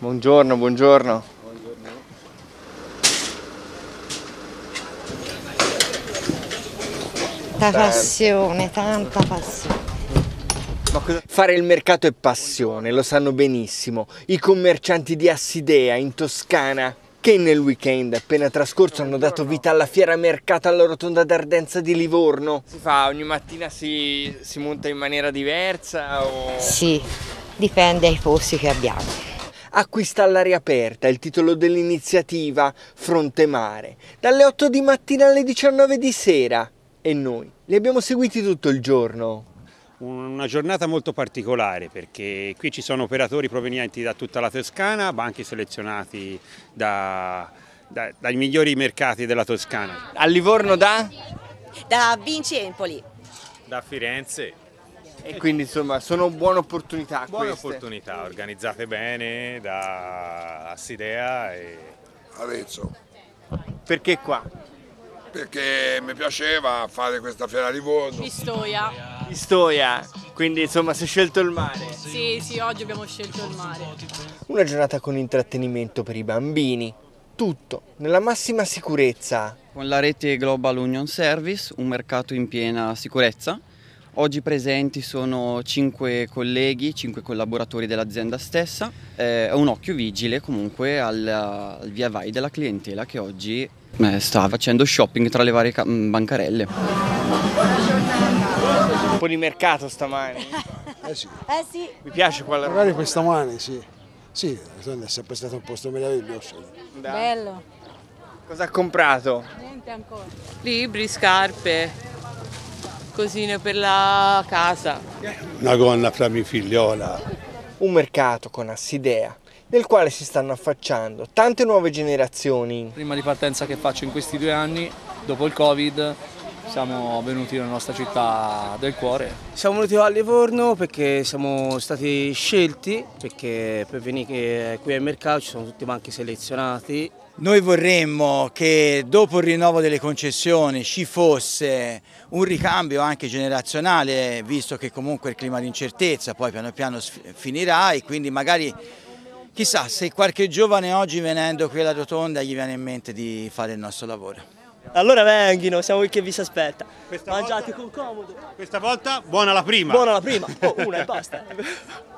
Buongiorno, buongiorno. Tanta passione. Fare il mercato è passione, lo sanno benissimo i commercianti di Assidea in Toscana, che nel weekend appena trascorso hanno dato vita alla fiera mercato alla rotonda d'Ardenza di Livorno. Si fa ogni mattina, si monta in maniera diversa o... Sì, dipende dai posti che abbiamo. Acquista all'aria aperta, il titolo dell'iniziativa Fronte Mare, dalle 8 di mattina alle 19 di sera. E noi li abbiamo seguiti tutto il giorno. Una giornata molto particolare perché qui ci sono operatori provenienti da tutta la Toscana, banchi selezionati dai migliori mercati della Toscana. A Livorno da? Da Vinci Empoli. Da Firenze. E quindi insomma sono buone opportunità. Buone queste. opportunità, organizzate bene da Assidea e... Arezzo, Perché qua? perché mi piaceva fare questa fiera a Livorno. Pistoia, quindi insomma si è scelto il mare. Sì, oggi abbiamo scelto il mare. Una giornata con intrattenimento per i bambini, tutto nella massima sicurezza. Con la rete Global Union Service, un mercato in piena sicurezza. Oggi presenti sono 5 colleghi, 5 collaboratori dell'azienda stessa. È un occhio vigile comunque al via vai della clientela che oggi sta facendo shopping tra le varie bancarelle. Un po' di mercato stamani. Sì. Sì. Mi piace qua la Magari questa mano, sì. Sì, è sempre stato un posto meraviglioso. Bello. Cosa ha comprato? Niente ancora. Libri, scarpe, cosine per la casa. Una gonna fra mia figliola. Un mercato con Assidea, nel quale si stanno affacciando tante nuove generazioni. Prima di partenza che faccio in questi 2 anni, dopo il Covid, siamo venuti nella nostra città del cuore. Siamo venuti a Livorno perché siamo stati scelti, perché per venire qui al mercato ci sono tutti i banchi selezionati. Noi vorremmo che dopo il rinnovo delle concessioni ci fosse un ricambio anche generazionale, visto che comunque il clima di incertezza poi piano piano finirà e quindi magari chissà se qualche giovane oggi venendo qui alla rotonda gli viene in mente di fare il nostro lavoro. Allora venghino, siamo qui che vi si aspetta. Mangiate con comodo. Questa volta buona la prima. Buona la prima, una e basta.